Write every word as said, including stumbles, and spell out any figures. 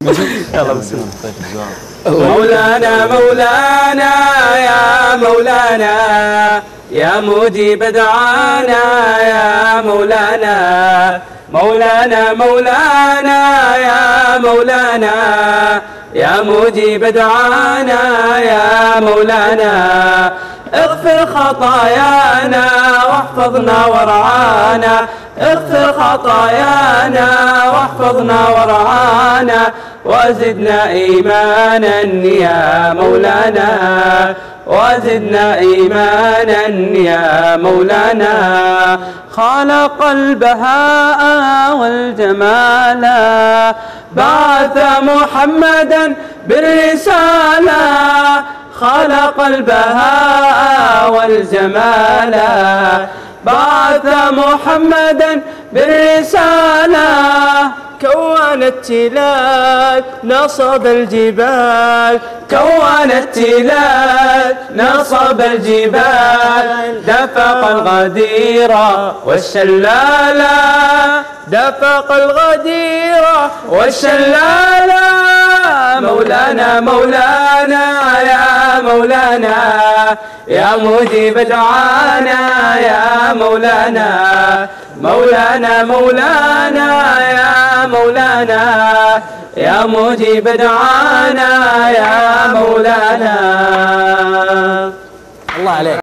يلا بسم الله. مولانا مولانا يا مولانا يا مجيب دعانا يا مولانا مولانا مولانا يا مولانا يا مجيب دعانا يا مولانا اغفر خطايانا واحفظنا وارعانا اغفر خطايانا واحفظنا وارعانا وزدنا إيمانا يا مولانا وزدنا إيمانا يا مولانا خلق البهاء والجمال بعث محمدا بالرسالة خلق البهاء والجمال بعث محمدا بالرسالة كون التلال نصب الجبال كون التلال نصب الجبال دفق الغدير والشلالة دفق الغدير والشلالة مولانا مولانا يا مولانا يا مجيب دعانا يا مولانا مولانا مولانا يا مولانا يا مجيب دعانا يا مولانا. الله عليك.